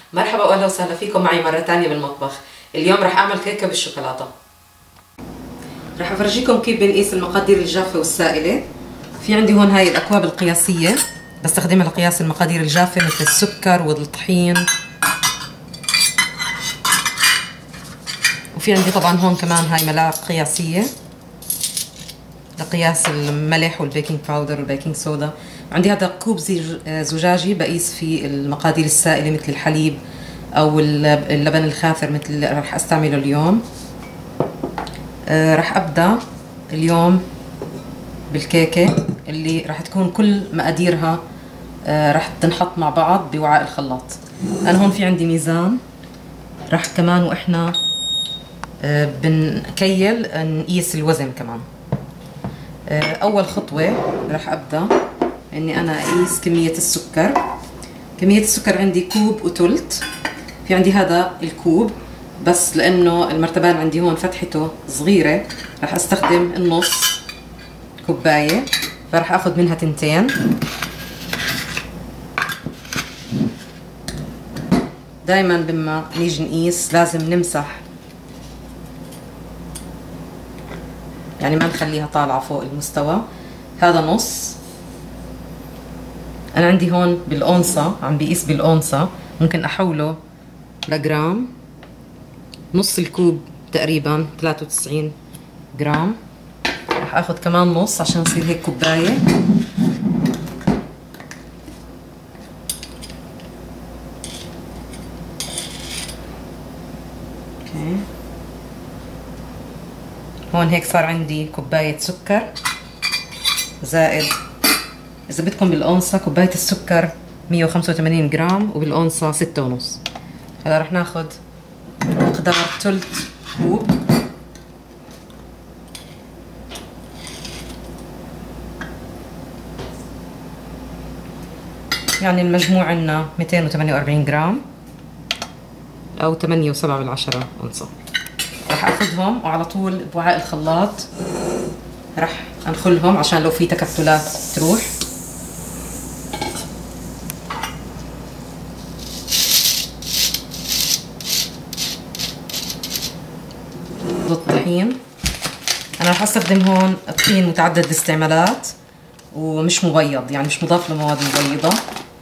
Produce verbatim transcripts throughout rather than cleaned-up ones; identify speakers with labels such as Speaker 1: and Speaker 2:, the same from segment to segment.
Speaker 1: مرحبا واهلا وسهلا فيكم معي مرة تانية بالمطبخ. اليوم رح اعمل كيكة بالشوكولاتة. رح افرجيكم كيف بنقيس المقادير الجافة والسائلة. في عندي هون هاي الاكواب القياسية بستخدمها لقياس المقادير الجافة مثل السكر والطحين، وفي عندي طبعا هون كمان هاي ملاعق قياسية لقياس الملح والبيكنج باودر والبيكنج صودا. عندي هذا كوب زجاجي بقيس فيه المقادير السائلة مثل الحليب او اللبن الخاثر مثل اللي رح استعمله اليوم. آه رح ابدا اليوم بالكيكة اللي رح تكون كل مقاديرها آه رح تنحط مع بعض بوعاء الخلاط. انا هون في عندي ميزان، رح كمان واحنا آه بنكيل نقيس الوزن كمان. آه اول خطوة رح ابدا اني انا اقيس كمية السكر. كمية السكر عندي كوب وثلث. في عندي هذا الكوب بس لانه المرتبان عندي هون فتحته صغيرة رح استخدم النص كوباية، فرح اخذ منها تنتين. دايما لما نيجي نقيس لازم نمسح، يعني ما نخليها طالعة فوق المستوى. هذا نص. انا عندي هون بالاونصة عم بقيس بالاونصة، ممكن احوله لجرام. نص الكوب تقريبا ثلاثة وتسعين جرام. رح اخذ كمان نص عشان يصير هيك كوباية. اوكي هون هيك صار عندي كوباية سكر زائد، إذا بدكم بالأونصة كوباية السكر مية وخمسة وثمانين جرام وبالأونصة ستة ونص. هلا رح ناخد مقدار ثلث كوب. يعني المجموع عنا مئتين وثمانية وأربعين جرام أو ثمانية وسبعة بالعشرة أونصة. رح أخذهم وعلى طول بوعاء الخلاط رح أنخلهم عشان لو في تكتلات تروح. الطحين انا رح استخدم هون الطحين متعدد الاستعمالات ومش مبيض، يعني مش مضاف له مواد مبيضة.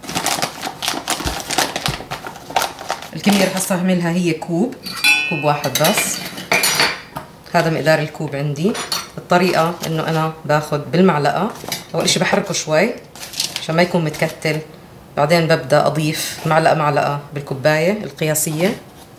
Speaker 1: الكمية رح استعملها هي كوب كوب واحد بس. هذا مقدار الكوب عندي. الطريقة انه انا باخذ بالمعلقة، اول اشي بحركه شوي عشان ما يكون متكتل، بعدين ببدأ اضيف معلقة معلقة بالكوباية القياسية.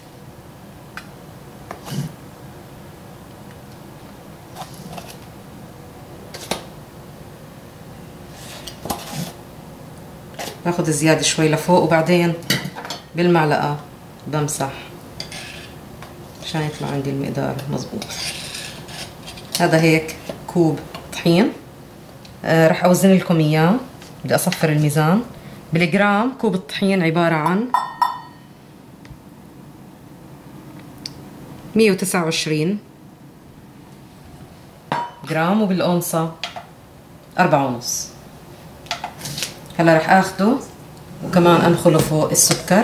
Speaker 1: باخذ زيادة شوي لفوق وبعدين بالمعلقة بمسح عشان يطلع عندي المقدار مظبوط. هذا هيك كوب طحين. آه رح اوزن لكم اياه، بدي اصفر الميزان. بالجرام كوب الطحين عبارة عن مية وتسعة وعشرين جرام وبالأونصة أربعة ونص. هلا رح اخده وكمان انخله فوق السكر.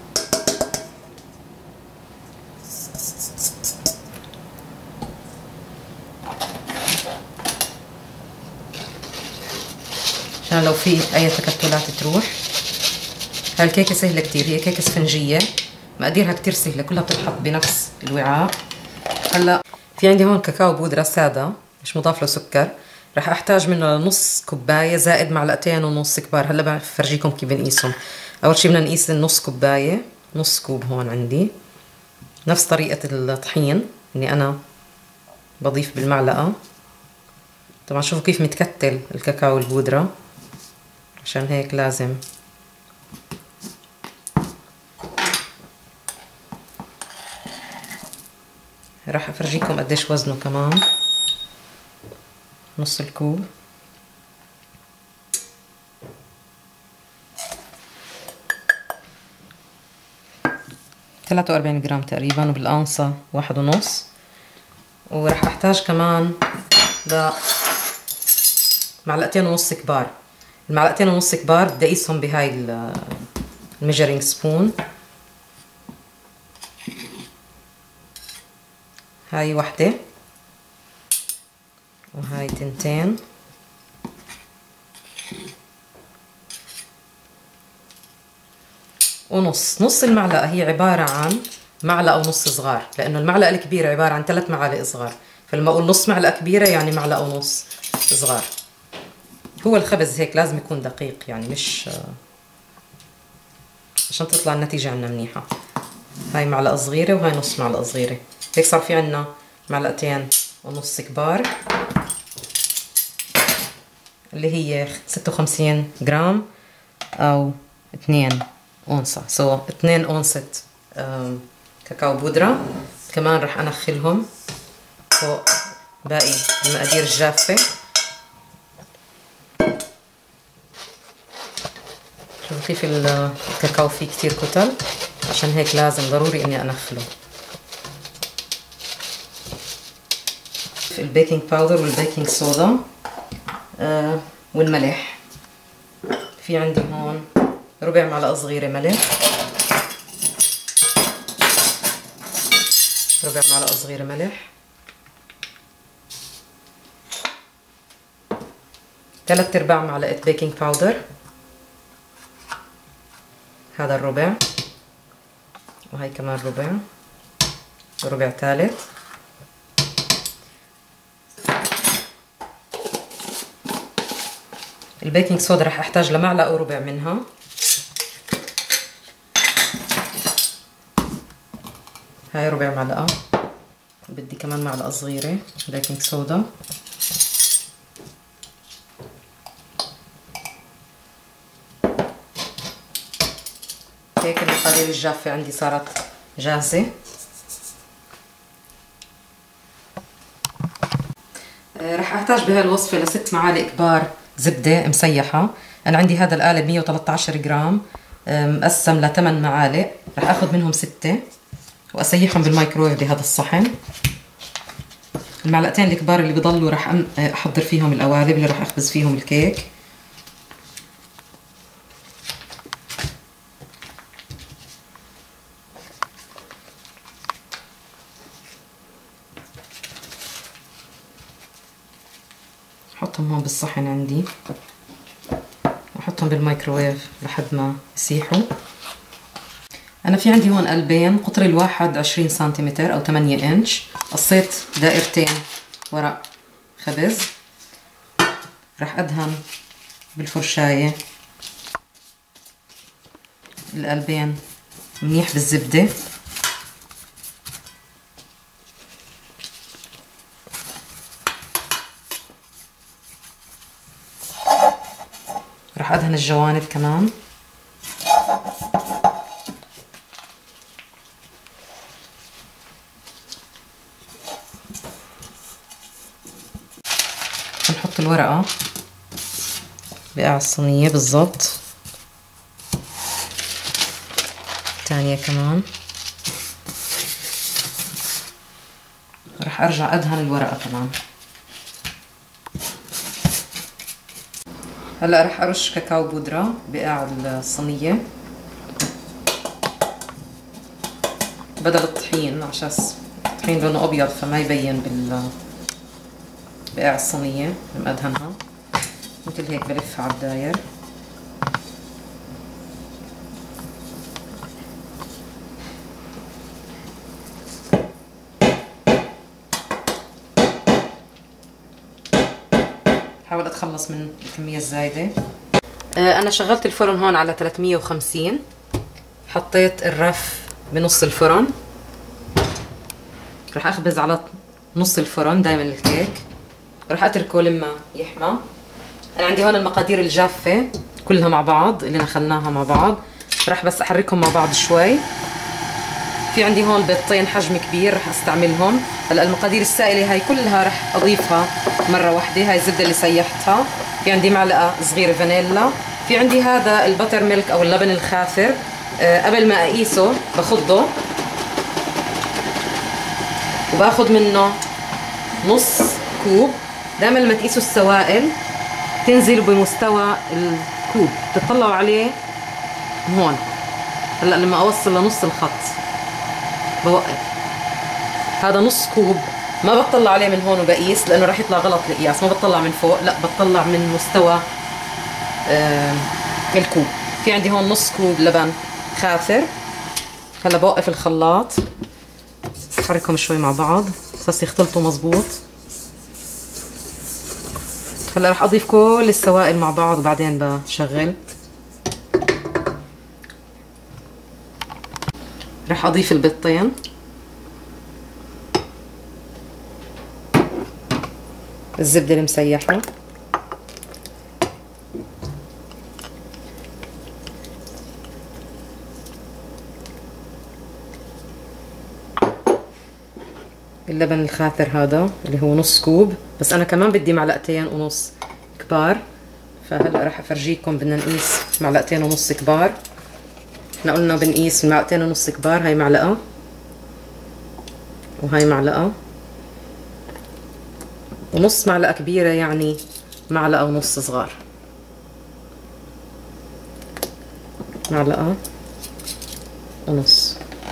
Speaker 1: عشان لو في اي تكتلات تروح. هالكيكه سهله كتير، هي كيكه اسفنجيه مقاديرها كتير سهله، كلها بتتحط بنفس الوعاء. هلا في عندي هون كاكاو بودره ساده مش مضاف له سكر، رح احتاج منه نص كوبايه زائد معلقتين ونص كبار. هلا بفرجيكم كيف بنقيسهم. اول شي بدنا نقيس النص كوبايه، نص كوب هون عندي نفس طريقه الطحين اني انا بضيف بالمعلقه. طبعا شوفوا كيف متكتل الكاكاو البودره، عشان هيك لازم راح افرجيكم قديش وزنه كمان. نص الكوب. ثلاثة وأربعين جرام تقريبا وبالأونصة واحد ونص. وراح احتاج كمان ل معلقتين ونص كبار. المعلقتين ونص كبار بدي اقيسهم بهاي الميجرينج سبون هاي وحدة وهاي تنتين، ونص نص المعلقة هي عبارة عن معلقة ونص صغار، لأنه المعلقة الكبيرة عبارة عن ثلاث معالق صغار، فلما أقول نص معلقة كبيرة يعني معلقة ونص صغار. هو الخبز هيك لازم يكون دقيق، يعني مش عشان تطلع النتيجة عنا منيحة. هاي معلقة صغيرة وهاي نص معلقة صغيرة، هيك صار في عنا معلقتين ونص كبار اللي هي ستة وخمسين جرام أو اثنين أونصة، سو اثنين أونصة كاكاو بودرة. كمان رح أنخلهم فوق باقي المقادير الجافة. شوفوا كيف الكاكاو فيه كتير كتل، عشان هيك لازم ضروري إني أنخله. البيكنج باودر والبيكنج صودا آه والملح. في عندي هون ربع معلقة صغيرة ملح، ربع معلقة صغيرة ملح، ثلاث ارباع معلقة بيكنج باودر، هذا الربع، وهي كمان ربع، وربع ثالث. البيكنج صودا رح احتاج لمعلقة وربع منها. هاي ربع معلقة، بدي كمان معلقة صغيرة بيكنج صودا. هيك المقادير الجافة عندي صارت جاهزة. رح احتاج بهالوصفة لست معالق كبار زبدة مسيحة. أنا عندي هذا القالب مية وثلاثة عشر جرام مقسم لثمان معالق، رح اخذ منهم ستة واسيحهم بالمايكرويف بهذا الصحن. المعلقتين الكبار اللي بضلوا رح احضر فيهم القوالب اللي رح اخبز فيهم الكيك. احطهم هون بالصحن عندي واحطهم بالمايكرويف لحد ما يسيحوا. انا في عندي هون قلبين، قطر الواحد عشرين سنتيمتر او ثمانية انش، قصيت دائرتين ورق خبز. رح ادهن بالفرشاية القلبين منيح بالزبدة. رح ادهن الجوانب كمان. نحط الورقة بقاع الصينية بالضبط، الثانية كمان. رح ارجع ادهن الورقة كمان. هلا رح ارش كاكاو بودرة بقاع الصينية بدل الطحين، عشان الطحين لونه ابيض فما يبين بال بقاع الصينية لما ادهنها. مثل هيك بلفها على الداير. حاول اتخلص من الكمية الزايدة. انا شغلت الفرن هون على ثلاثمية وخمسين، حطيت الرف بنص الفرن. رح اخبز على نص الفرن دايما الكيك، رح اتركه لما يحمى. انا عندي هون المقادير الجافة كلها مع بعض اللي نخلناها مع بعض، رح بس احركهم مع بعض شوي. في عندي هون بيضتين حجم كبير رح استعملهم. هلا المقادير السائلة هاي كلها رح اضيفها مرة واحدة. هاي الزبدة اللي سيحتها، في عندي معلقة صغيرة فانيلا، في عندي هذا البتر ميلك او اللبن الخافر. أه قبل ما اقيسه بخضه وباخذ منه نص كوب. دائما لما تقيسوا السوائل تنزلوا بمستوى الكوب، تطلعوا عليه هون. هلا لما اوصل لنص الخط بوقف. هذا نص كوب. ما بطلع عليه من هون وبقيس لانه راح يطلع غلط القياس. ما بطلع من فوق، لا بطلع من مستوى آه الكوب. في عندي هون نص كوب لبن خاثر. هلا بوقف الخلاط، بحركهم شوي مع بعض بس يختلطوا مزبوط. هلا راح اضيف كل السوائل مع بعض وبعدين بشغل. راح اضيف البيضتين، الزبدة المسيحة، اللبن الخاثر هذا اللي هو نص كوب، بس انا كمان بدي معلقتين ونص كبار. فهلا راح افرجيكم بدنا نقيس معلقتين ونص كبار. احنا قلنا بنقيس معلقتين ونص كبار، هاي معلقة وهاي معلقة ونص معلقة كبيرة، يعني معلقة ونص صغار. معلقة ونص.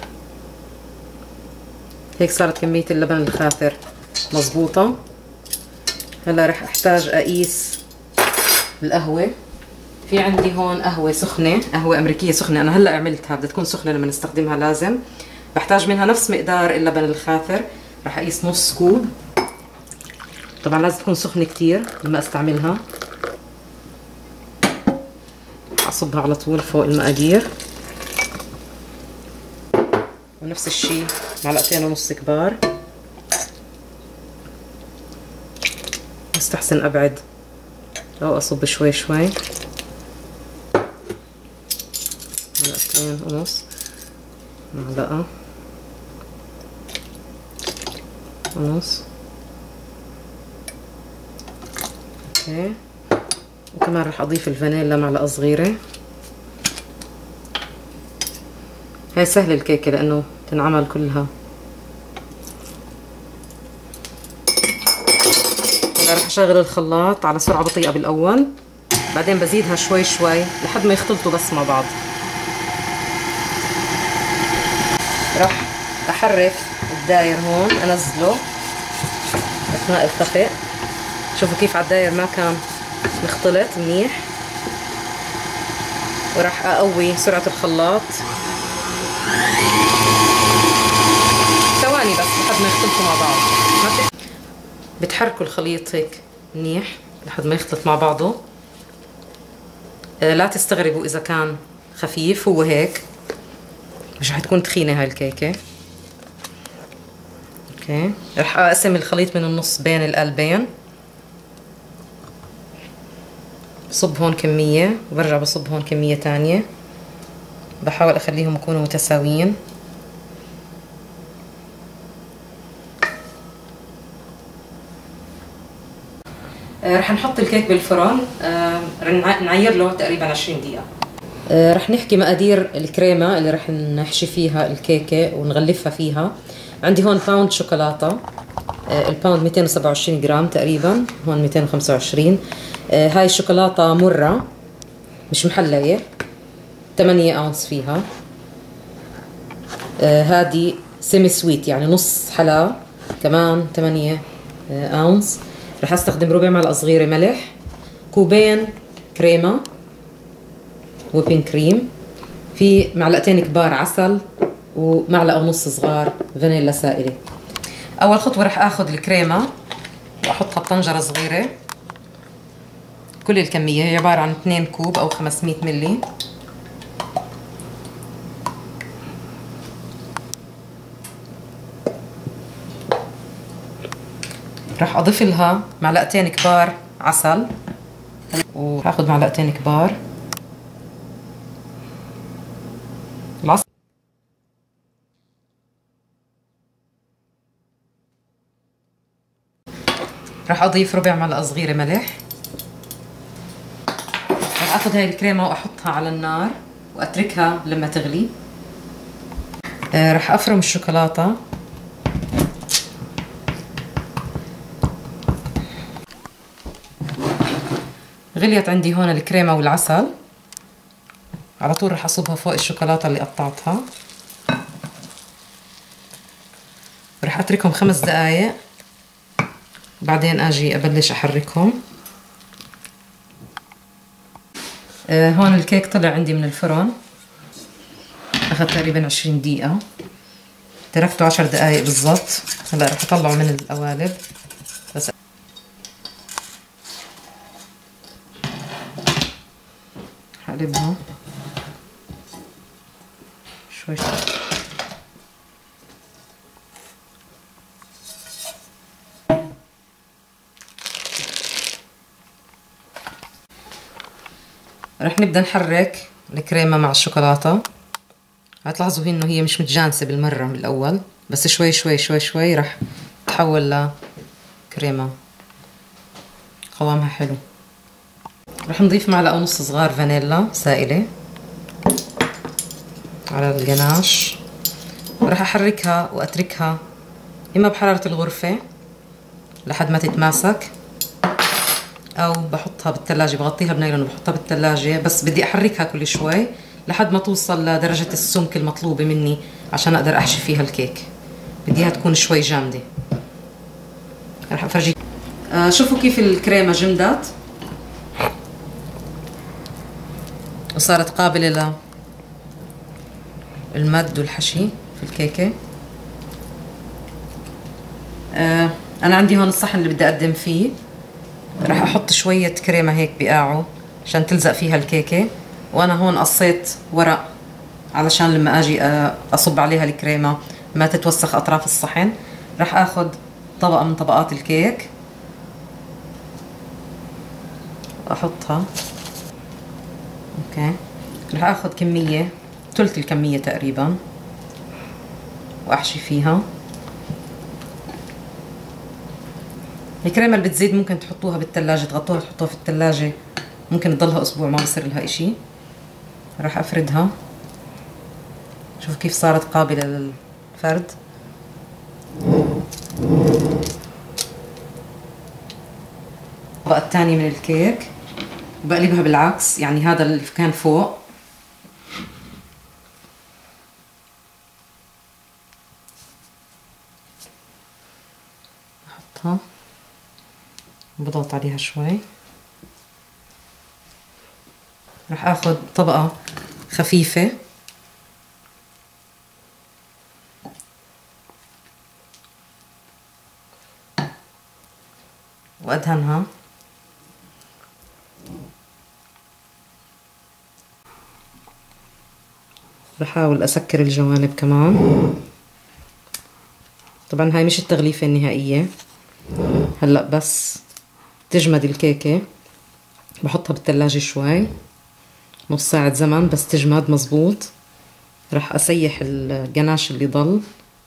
Speaker 1: هيك صارت كمية اللبن الخاثر مظبوطة. هلا رح احتاج اقيس القهوة. في عندي هون قهوة سخنة، قهوة امريكية سخنة، انا هلا عملتها، بدها تكون سخنة لما نستخدمها لازم. بحتاج منها نفس مقدار اللبن الخاثر. رح اقيس نص كوب. طبعا لازم تكون سخنة كتير لما استعملها. اصبها على طول فوق المقادير. ونفس الشيء معلقتين ونص كبار. مستحسن ابعد او اصب شوي شوي. معلقتين ونص، معلقة ونص. اوكي. وكمان رح اضيف الفانيلا معلقة صغيرة. هاي سهلة الكيكة لانه تنعمل كلها. هلا رح اشغل الخلاط على سرعة بطيئة بالاول، بعدين بزيدها شوي شوي لحد ما يختلطوا بس مع بعض. رح احرك الداير هون، انزله اثناء الخفق. شوفوا كيف على الداير ما كان مختلط منيح. وراح اقوي سرعة الخلاط ثواني بس لحد ما يختلطوا مع بعض. بتحركوا الخليط هيك منيح لحد ما يختلط مع بعضه. لا تستغربوا اذا كان خفيف، هو هيك مش رح تكون تخينة هاي الكيكة. اوكي. رح اقسم الخليط من النص بين القلبين. بصب هون كمية وبرجع بصب هون كمية تانية. بحاول اخليهم يكونوا متساويين. آه رح نحط الكيك بالفرن. آه رح نعير له تقريبا عشرين دقيقة. آه رح نحكي مقادير الكريمة اللي رح نحشي فيها الكيكة ونغلفها فيها. عندي هون باوند شوكولاتة. آه الباوند مئتين وسبعة وعشرين جرام تقريبا، هون مئتين وخمسة وعشرين. آه هاي الشوكولاتة مرة مش محلية، ثمانية أونس فيها. آه هادي سيمي سويت يعني نص حلا، كمان ثمانية آه أونس. رح استخدم ربع معلقة صغيرة ملح، كوبين كريمة ويبين كريم، في معلقتين كبار عسل، ومعلقة ونص صغار فانيلا سائلة. أول خطوة رح آخذ الكريمة وأحطها بطنجرة صغيرة. كل الكمية هي عبارة عن اثنين كوب أو خمسمئة ملي. رح أضيف لها معلقتين كبار عسل، وهاخذ معلقتين كبار العسل. رح أضيف ربع معلقة صغيرة ملح. رح أخذ هاي الكريمة وأحطها على النار وأتركها لما تغلي. آه رح أفرم الشوكولاتة. غليت عندي هون الكريمة والعسل، على طول رح أصبها فوق الشوكولاتة اللي قطعتها. رح اتركهم خمس دقايق بعدين اجي ابلش احركهم. آه هون الكيك طلع عندي من الفرن، اخذ تقريبا عشرين دقيقة، تركته عشر دقايق بالضبط. هلا رح اطلعه من القوالب بس حقلبها شوي شوي. رح نبدأ نحرك الكريمة مع الشوكولاتة. هتلاحظوا هي انه هي مش متجانسة بالمرة من الاول، بس شوي شوي شوي شوي رح تحول لكريمة قوامها حلو. رح نضيف معلقة ونص صغار فانيلا سائلة على الجناش، ورح احركها واتركها اما بحرارة الغرفة لحد ما تتماسك، او بحطها بالثلاجة، بغطيها بنايلون وبحطها بالثلاجة، بس بدي احركها كل شوي لحد ما توصل لدرجة السمك المطلوبة مني عشان اقدر احشي فيها الكيك. بدي اياها تكون شوي جامدة. رح افرجيك. آه شوفوا كيف الكريمة جمدت وصارت قابلة للمد والحشي في الكيكة. آه انا عندي هون الصحن اللي بدي اقدم فيه، رح احط شوية كريمة هيك بقاعه عشان تلزق فيها الكيكة، وانا هون قصيت ورق علشان لما اجي اصب عليها الكريمة ما تتوسخ اطراف الصحن. رح اخذ طبقة من طبقات الكيك واحطها. اوكي، رح اخذ كمية ثلث الكمية تقريبا واحشي فيها. الكريمة اللي بتزيد ممكن تحطوها بالثلاجة، تغطوها تحطوها في الثلاجة، ممكن تضلها اسبوع ما بصير لها اشي. راح افردها. شوفوا كيف صارت قابلة للفرد. الطبقة الثانية من الكيك بقلبها بالعكس، يعني هذا اللي كان فوق احطها، بضغط عليها شوي. راح اخذ طبقة خفيفة وادهنها. بحاول اسكر الجوانب كمان. طبعا هاي مش التغليفة النهائية، هلا بس تجمد الكيكة بحطها بالثلاجة شوي نص ساعة زمن بس تجمد مزبوط. راح اسيح الجناش اللي ضل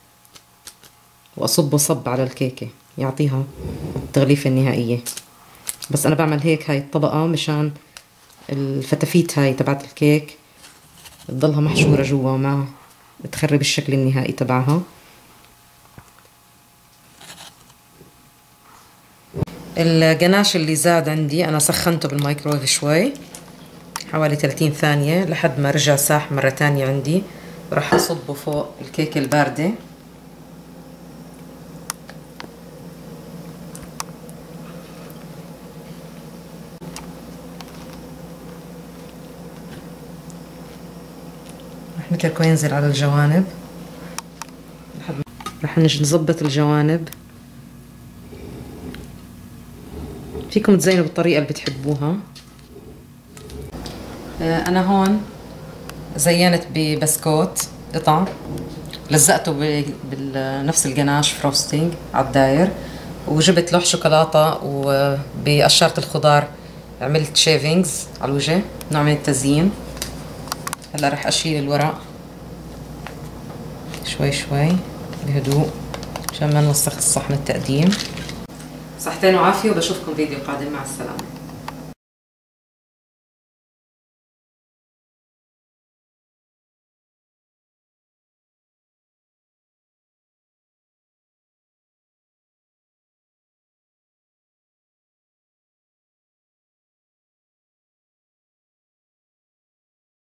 Speaker 1: واصبه صب على الكيكة يعطيها التغليفة النهائية. بس انا بعمل هيك هاي الطبقة مشان الفتافيت هاي تبعت الكيك تضلها محشورة جوا ما تخرب الشكل النهائي تبعها. الجناش اللي زاد عندي انا سخنته بالمايكرويف شوي حوالي ثلاثين ثانية لحد ما رجع ساح مرة تانية عندي. راح اصبه فوق الكيكة الباردة. راح نتركه ينزل على الجوانب لحد ما راح نظبط الجوانب. فيكم تزينوا بالطريقة اللي بتحبوها. أنا هون زينت ببسكوت قطع، لزقته بنفس الجناش فروستينج على الداير، وجبت لوح شوكولاتة وبقشرة الخضار عملت شيفينجز على الوجه نوع من التزيين. هلا رح أشيل الورق شوي شوي بهدوء عشان ما نوسخ الصحن التقديم. صحتين وعافية وبشوفكم فيديو قادم. مع السلامة.